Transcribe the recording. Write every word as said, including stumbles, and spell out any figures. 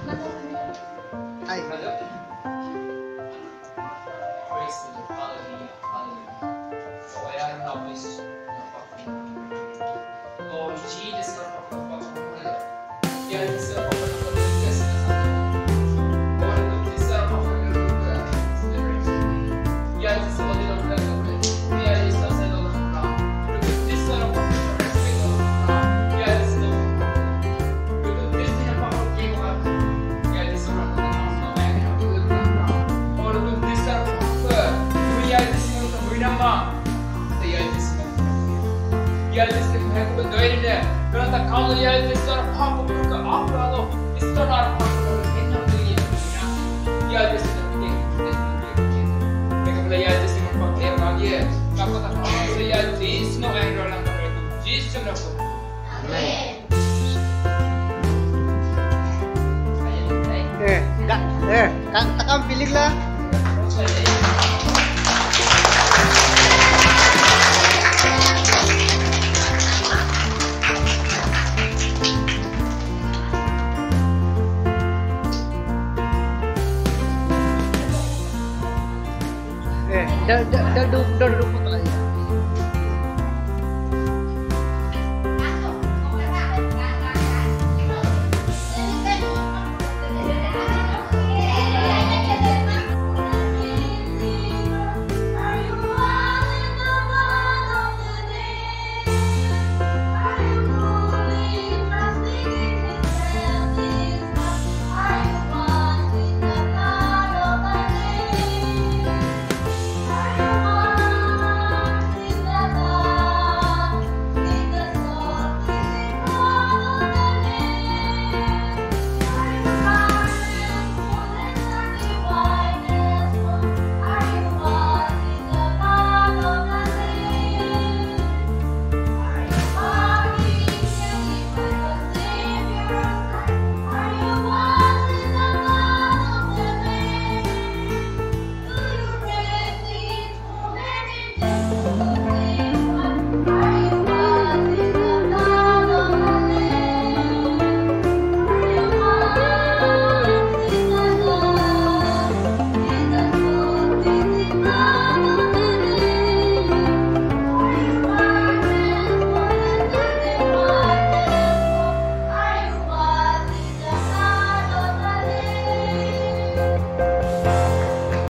Ay. Praise the Lord. Hallelujah. Hallelujah. So I am now please. Oh Jesus, ya bisa 그러나 강의할 때 있어라 파고 그러니까 앞으로도 있어라 파고 그냥 그게 그냥 이해할 때 있으면 그게 내가 boleh 이해할 때 있으면 pakai lagi aku tak boleh i해할 때 있으면 yang dalam itu Jesus aku amin eh dak eh kan takkan pilih lah dah dah dah duduk dah duduk